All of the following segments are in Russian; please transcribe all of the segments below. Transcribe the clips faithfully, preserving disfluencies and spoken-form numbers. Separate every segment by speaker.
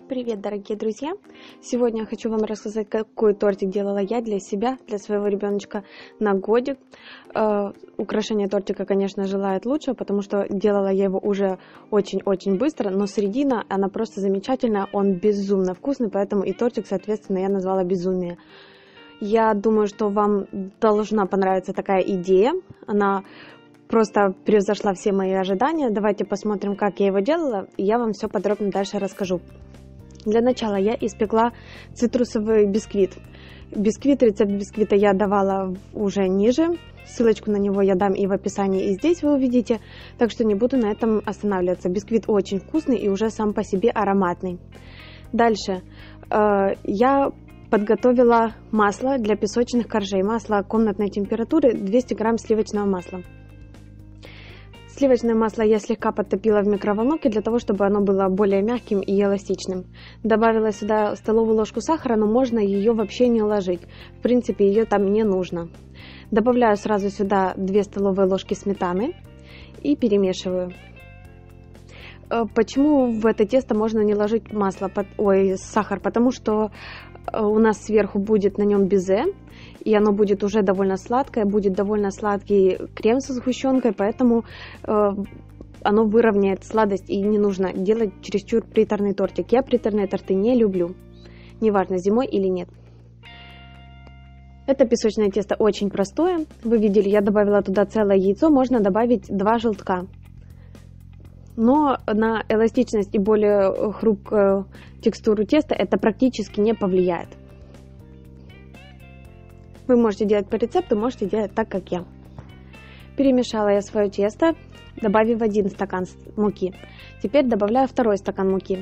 Speaker 1: Привет, дорогие друзья! Сегодня я хочу вам рассказать, какой тортик делала я для себя, для своего ребеночка на годик. Э, украшение тортика, конечно, желает лучше, потому что делала я его уже очень-очень быстро, но середина, она просто замечательная, он безумно вкусный, поэтому и тортик, соответственно, я назвала «Безумие». Я думаю, что вам должна понравиться такая идея, она просто превзошла все мои ожидания. Давайте посмотрим, как я его делала, и я вам все подробно дальше расскажу. Для начала я испекла цитрусовый бисквит. Бисквит, рецепт бисквита я давала уже ниже. Ссылочку на него я дам и в описании, и здесь вы увидите. Так что не буду на этом останавливаться. Бисквит очень вкусный и уже сам по себе ароматный. Дальше э, я подготовила масло для песочных коржей. Масло комнатной температуры, двести грамм сливочного масла. Сливочное масло я слегка подтопила в микроволновке для того, чтобы оно было более мягким и эластичным. Добавила сюда столовую ложку сахара, но можно ее вообще не ложить. В принципе, ее там не нужно. Добавляю сразу сюда две столовые ложки сметаны и перемешиваю. Почему в это тесто можно не ложить масло, ой, сахар? Потому что у нас сверху будет на нем безе, и оно будет уже довольно сладкое, будет довольно сладкий крем со сгущенкой, поэтому э, оно выровняет сладость, и не нужно делать чересчур приторный тортик. Я приторные торты не люблю, неважно, зимой или нет. Это песочное тесто очень простое. Вы видели, я добавила туда целое яйцо, можно добавить два желтка. Но на эластичность и более хрупкую текстуру теста это практически не повлияет. Вы можете делать по рецепту, можете делать так, как я. Перемешала я свое тесто, добавив один стакан муки. Теперь добавляю второй стакан муки.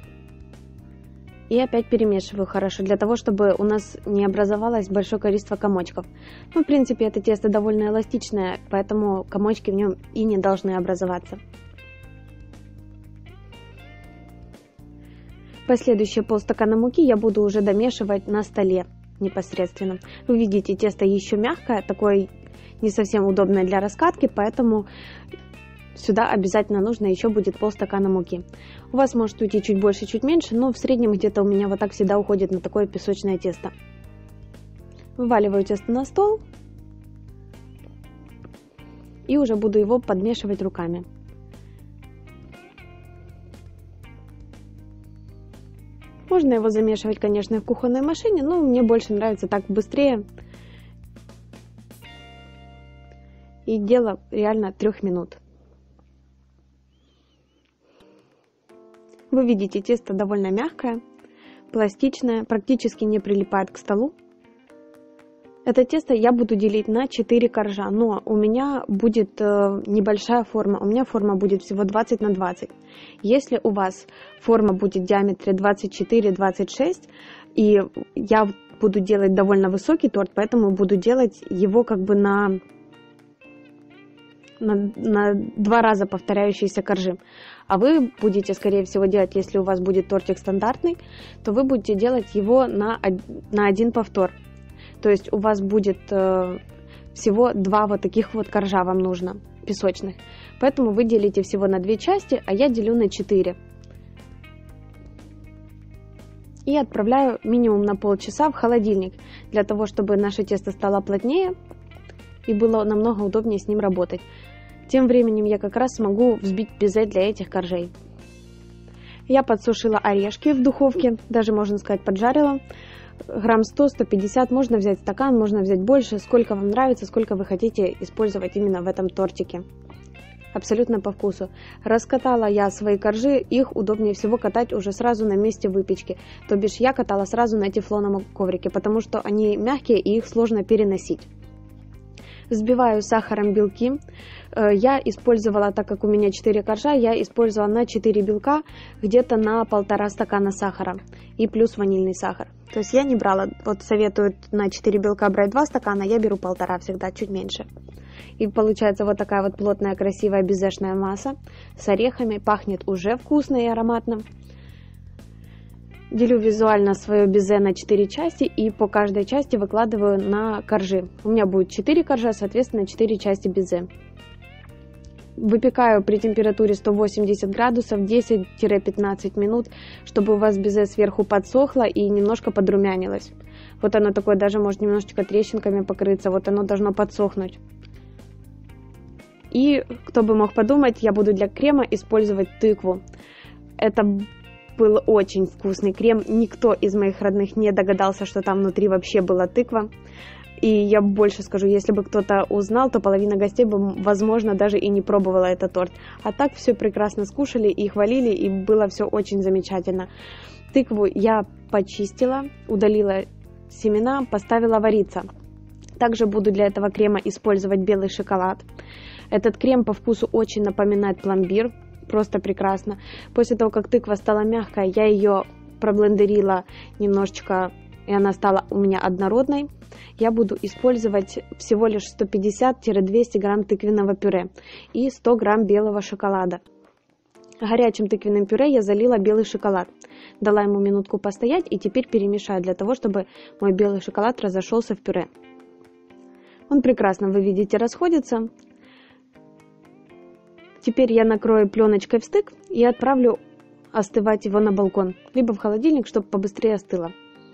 Speaker 1: И опять перемешиваю хорошо, для того, чтобы у нас не образовалось большое количество комочков. Ну, в принципе, это тесто довольно эластичное, поэтому комочки в нем и не должны образоваться. Последующие полстакана муки я буду уже домешивать на столе непосредственно. Вы видите, тесто еще мягкое, такое не совсем удобное для раскатки, поэтому сюда обязательно нужно еще будет полстакана муки. У вас может уйти чуть больше, чуть меньше, но в среднем где-то у меня вот так всегда уходит на такое песочное тесто. Вываливаю тесто на стол и уже буду его подмешивать руками. Можно его замешивать, конечно, в кухонной машине, но мне больше нравится так быстрее. И дело реально трех минут. Вы видите, тесто довольно мягкое, пластичное, практически не прилипает к столу. Это тесто я буду делить на четыре коржа, но у меня будет э, небольшая форма, у меня форма будет всего двадцать на двадцать. Если у вас форма будет в диаметре двадцать четыре — двадцать шесть, и я буду делать довольно высокий торт, поэтому буду делать его как бы на, на, на два раза повторяющиеся коржи. А вы будете, скорее всего, делать, если у вас будет тортик стандартный, то вы будете делать его на, на один повтор. То есть у вас будет э, всего два вот таких вот коржа вам нужно, песочных. Поэтому вы делите всего на две части, а я делю на четыре. И отправляю минимум на полчаса в холодильник, для того, чтобы наше тесто стало плотнее и было намного удобнее с ним работать. Тем временем я как раз смогу взбить безе для этих коржей. Я подсушила орешки в духовке, даже можно сказать поджарила. Грамм сто — сто пятьдесят, можно взять стакан, можно взять больше, сколько вам нравится, сколько вы хотите использовать именно в этом тортике. Абсолютно по вкусу. Раскатала я свои коржи, их удобнее всего катать уже сразу на месте выпечки. То бишь я катала сразу на тефлоновом коврике, потому что они мягкие и их сложно переносить. Взбиваю сахаром белки. Я использовала, так как у меня четыре коржа, я использовала на четыре белка где-то на полтора стакана сахара и плюс ванильный сахар. То есть я не брала, вот советуют на четыре белка брать два стакана, я беру полтора всегда, чуть меньше. И получается вот такая вот плотная, красивая безешная масса с орехами, пахнет уже вкусно и ароматно. Делю визуально свое безе на четыре части и по каждой части выкладываю на коржи. У меня будет четыре коржа, соответственно, четыре части безе. Выпекаю при температуре сто восемьдесят градусов десять-пятнадцать минут, чтобы у вас безе сверху подсохло и немножко подрумянилось. Вот оно такое, даже может немножечко трещинками покрыться, вот оно должно подсохнуть. И, кто бы мог подумать, я буду для крема использовать тыкву. Это был очень вкусный крем, никто из моих родных не догадался, что там внутри вообще была тыква. И я больше скажу, если бы кто-то узнал, то половина гостей бы, возможно, даже и не пробовала этот торт. А так все прекрасно скушали и хвалили, и было все очень замечательно. Тыкву я почистила, удалила семена, поставила вариться. Также буду для этого крема использовать белый шоколад. Этот крем по вкусу очень напоминает пломбир, просто прекрасно. После того, как тыква стала мягкая, я ее проблендерила немножечко, и она стала у меня однородной. Я буду использовать всего лишь сто пятьдесят-двести грамм тыквенного пюре и сто грамм белого шоколада. Горячим тыквенным пюре я залила белый шоколад. Дала ему минутку постоять и теперь перемешаю для того, чтобы мой белый шоколад разошелся в пюре. Он прекрасно, вы видите, расходится. Теперь я накрою пленочкой в стык и отправлю остывать его на балкон, либо в холодильник, чтобы побыстрее остыло.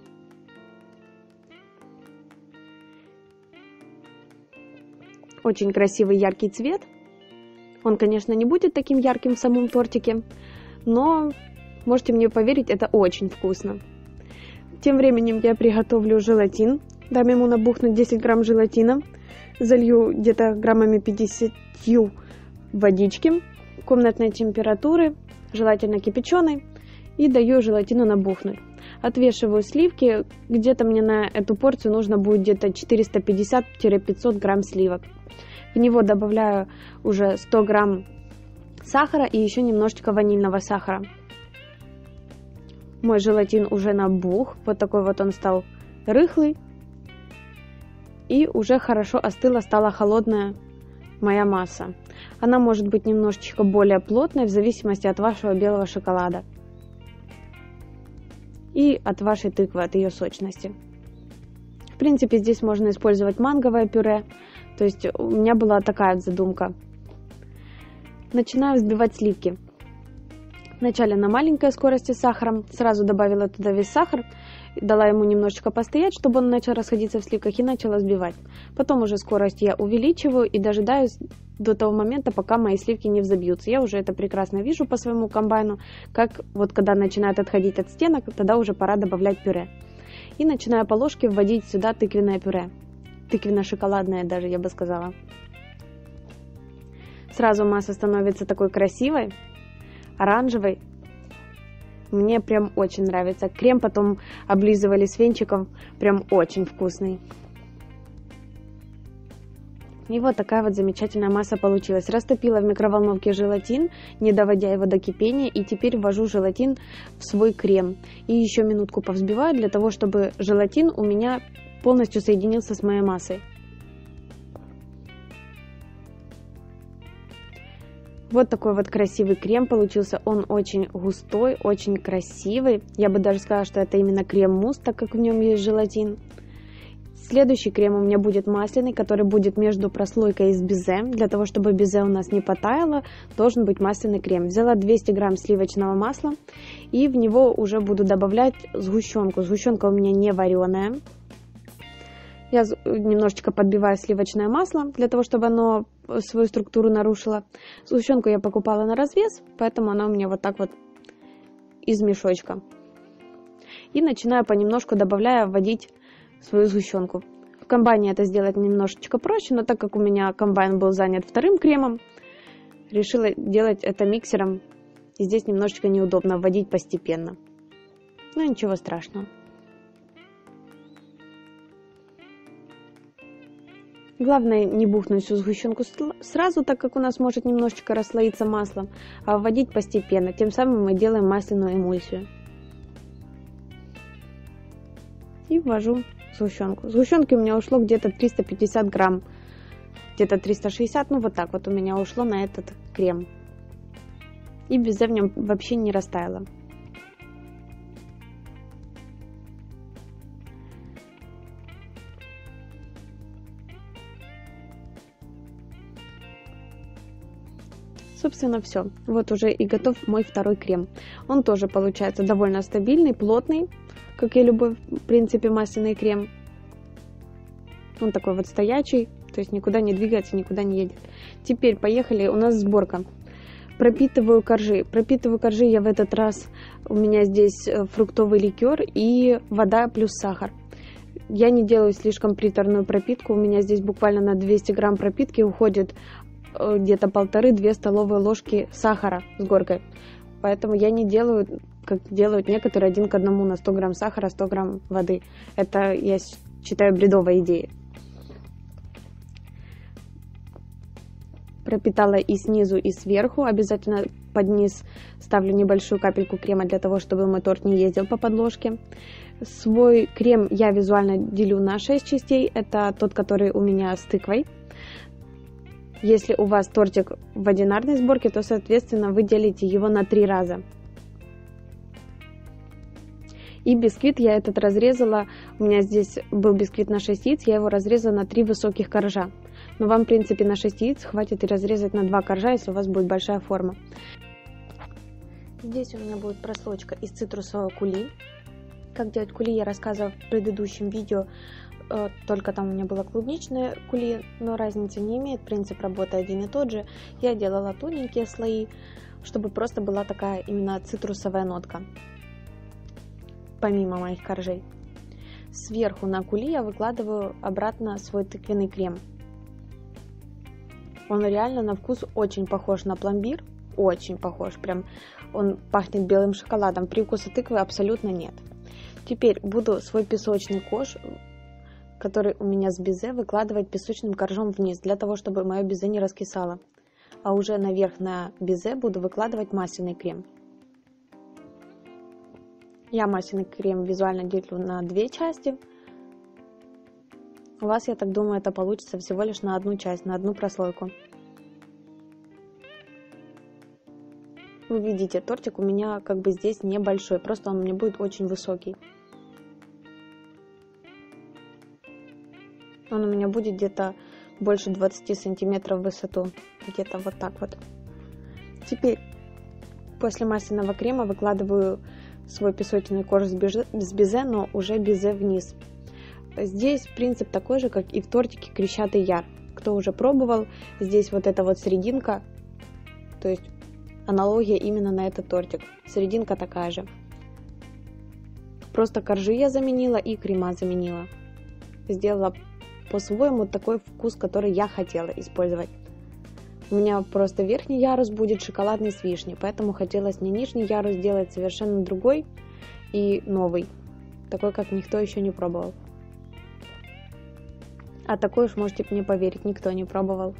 Speaker 1: Очень красивый яркий цвет. Он, конечно, не будет таким ярким в самом тортике, но можете мне поверить, это очень вкусно. Тем временем я приготовлю желатин. Дам ему набухнуть десять грамм желатина. Залью где-то граммами пятьдесят водички комнатной температуры, желательно кипяченой, и даю желатину набухнуть. Отвешиваю сливки. Где-то мне на эту порцию нужно будет где-то четыреста пятьдесят-пятьсот грамм сливок. В него добавляю уже сто грамм сахара и еще немножечко ванильного сахара. Мой желатин уже набух, вот такой вот он стал рыхлый. И уже хорошо остыла, стала холодная моя масса. Она может быть немножечко более плотной в зависимости от вашего белого шоколада и от вашей тыквы, от ее сочности. В принципе, здесь можно использовать манговое пюре. То есть у меня была такая задумка. Начинаю взбивать сливки. Вначале на маленькой скорости с сахаром. Сразу добавила туда весь сахар. Дала ему немножечко постоять, чтобы он начал расходиться в сливках, и начала взбивать. Потом уже скорость я увеличиваю и дожидаюсь до того момента, пока мои сливки не взобьются. Я уже это прекрасно вижу по своему комбайну, как вот когда начинает отходить от стенок, тогда уже пора добавлять пюре. И начинаю по ложке вводить сюда тыквенное пюре. Тыквенно-шоколадное даже, я бы сказала. Сразу масса становится такой красивой, оранжевой. Мне прям очень нравится. Крем потом облизывали с венчиком. Прям очень вкусный. И вот такая вот замечательная масса получилась. Растопила в микроволновке желатин, не доводя его до кипения. И теперь ввожу желатин в свой крем. И еще минутку повзбиваю для того, чтобы желатин у меня полностью соединился с моей массой. Вот такой вот красивый крем получился. Он очень густой, очень красивый. Я бы даже сказала, что это именно крем-мусс, так как в нем есть желатин. Следующий крем у меня будет масляный, который будет между прослойкой из безе. Для того, чтобы безе у нас не потаяло, должен быть масляный крем. Взяла двести грамм сливочного масла и в него уже буду добавлять сгущенку. Сгущенка у меня не вареная. Я немножечко подбиваю сливочное масло, для того, чтобы оно свою структуру нарушило. Сгущенку я покупала на развес, поэтому она у меня вот так вот из мешочка. И начинаю понемножку, добавляя, вводить свою сгущенку. В комбайне это сделать немножечко проще, но так как у меня комбайн был занят вторым кремом, решила делать это миксером. И здесь немножечко неудобно вводить постепенно. Но ничего страшного. Главное не бухнуть всю сгущенку сразу, так как у нас может немножечко расслоиться масло, а вводить постепенно. Тем самым мы делаем масляную эмульсию. И ввожу сгущенку. Сгущенки у меня ушло где-то триста пятьдесят грамм, где-то триста шестьдесят, ну вот так вот у меня ушло на этот крем. И безе в нем вообще не растаяло. Собственно, все. Вот уже и готов мой второй крем. Он тоже получается довольно стабильный, плотный, как и любой, в принципе, масляный крем. Он такой вот стоячий, то есть никуда не двигается, никуда не едет. Теперь поехали, у нас сборка. Пропитываю коржи. Пропитываю коржи я в этот раз, у меня здесь фруктовый ликер и вода плюс сахар. Я не делаю слишком приторную пропитку, у меня здесь буквально на двести грамм пропитки уходит где-то полторы-две столовые ложки сахара с горкой. Поэтому я не делаю, как делают некоторые, один к одному на сто грамм сахара, сто грамм воды. Это, я считаю, бредовая идея. Пропитала и снизу, и сверху. Обязательно под низ ставлю небольшую капельку крема для того, чтобы мой торт не ездил по подложке. Свой крем я визуально делю на шесть частей. Это тот, который у меня с тыквой. Если у вас тортик в одинарной сборке, то, соответственно, вы делите его на три раза. И бисквит я этот разрезала, у меня здесь был бисквит на шесть яиц, я его разрезала на три высоких коржа. Но вам, в принципе, на шесть яиц хватит и разрезать на два коржа, если у вас будет большая форма. Здесь у меня будет прослойка из цитрусового кули. Как делать кули, я рассказывала в предыдущем видео, только там у меня было клубничное кули, но разницы не имеет, принцип работы один и тот же. Я делала тоненькие слои, чтобы просто была такая именно цитрусовая нотка, помимо моих коржей. Сверху на кули я выкладываю обратно свой тыквенный крем. Он реально на вкус очень похож на пломбир, очень похож, прям он пахнет белым шоколадом, привкуса тыквы абсолютно нет. Теперь буду свой песочный корж, который у меня с безе, выкладывать песочным коржом вниз, для того, чтобы мое безе не раскисало. А уже наверх на безе буду выкладывать масляный крем. Я масляный крем визуально делю на две части. У вас, я так думаю, это получится всего лишь на одну часть, на одну прослойку. Вы видите, тортик у меня как бы здесь небольшой, просто он у меня будет очень высокий. Он у меня будет где-то больше двадцати сантиметров в высоту, где-то вот так вот. Теперь после масляного крема выкладываю свой песочный корж с безе, но уже безе вниз. Здесь принцип такой же, как и в тортике Крещатый Яр. Кто уже пробовал, здесь вот эта вот серединка, то есть аналогия именно на этот тортик. Серединка такая же. Просто коржи я заменила и крема заменила. Сделала по-своему такой вкус, который я хотела использовать. У меня просто верхний ярус будет шоколадный с вишней, поэтому хотелось мне нижний ярус сделать совершенно другой и новый. Такой, как никто еще не пробовал. А такой уж можете мне поверить, никто не пробовал.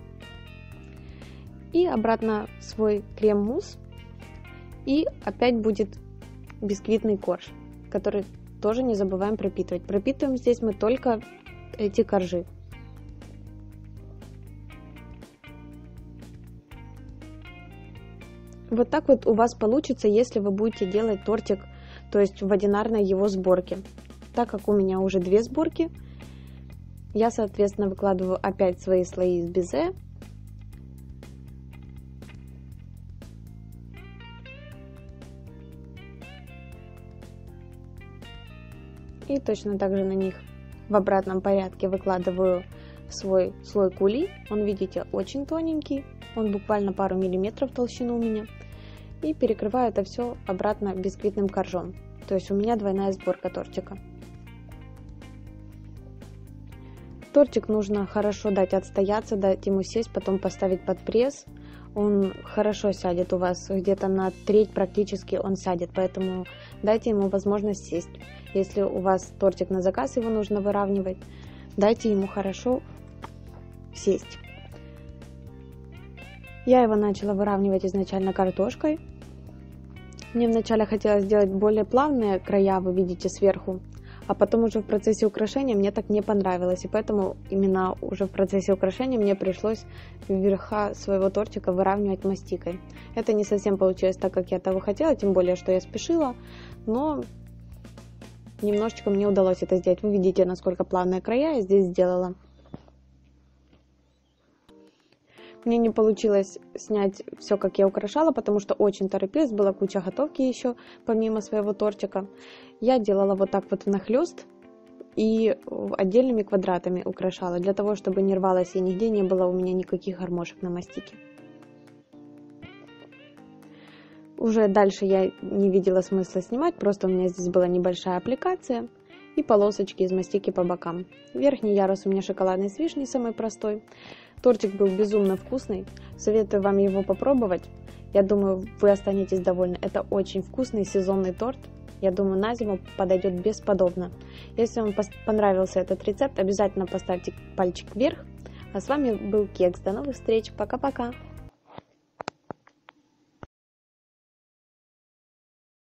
Speaker 1: И обратно свой крем-мусс. И опять будет бисквитный корж, который тоже не забываем пропитывать. Пропитываем здесь мы только эти коржи. Вот так вот у вас получится, если вы будете делать тортик, то есть в одинарной его сборке. Так как у меня уже две сборки, я, соответственно, выкладываю опять свои слои из безе. И точно так же на них в обратном порядке выкладываю свой слой кули. Он, видите, очень тоненький, он буквально пару миллиметров толщину у меня. И перекрываю это все обратно бисквитным коржом. То есть у меня двойная сборка тортика. Тортик нужно хорошо дать отстояться, дать ему сесть, потом поставить под пресс. Он хорошо сядет у вас, где-то на треть практически он сядет, поэтому дайте ему возможность сесть. Если у вас тортик на заказ, его нужно выравнивать, дайте ему хорошо сесть. Я его начала выравнивать изначально картошкой. Мне вначале хотелось сделать более плавные края, вы видите, сверху. А потом уже в процессе украшения мне так не понравилось. И поэтому именно уже в процессе украшения мне пришлось верха своего тортика выравнивать мастикой. Это не совсем получилось так, как я того хотела, тем более, что я спешила. Но немножечко мне удалось это сделать. Вы видите, насколько плавные края я здесь сделала. Мне не получилось снять все, как я украшала, потому что очень торопилась, была куча готовки еще, помимо своего тортика. Я делала вот так вот внахлёст и отдельными квадратами украшала, для того, чтобы не рвалась и нигде не было у меня никаких гармошек на мастике. Уже дальше я не видела смысла снимать, просто у меня здесь была небольшая аппликация и полосочки из мастики по бокам. Верхний ярус у меня шоколадный с вишней, самый простой. Тортик был безумно вкусный, советую вам его попробовать. Я думаю, вы останетесь довольны. Это очень вкусный сезонный торт. Я думаю, на зиму подойдет бесподобно. Если вам понравился этот рецепт, обязательно поставьте пальчик вверх. А с вами был Кекс. До новых встреч. Пока-пока.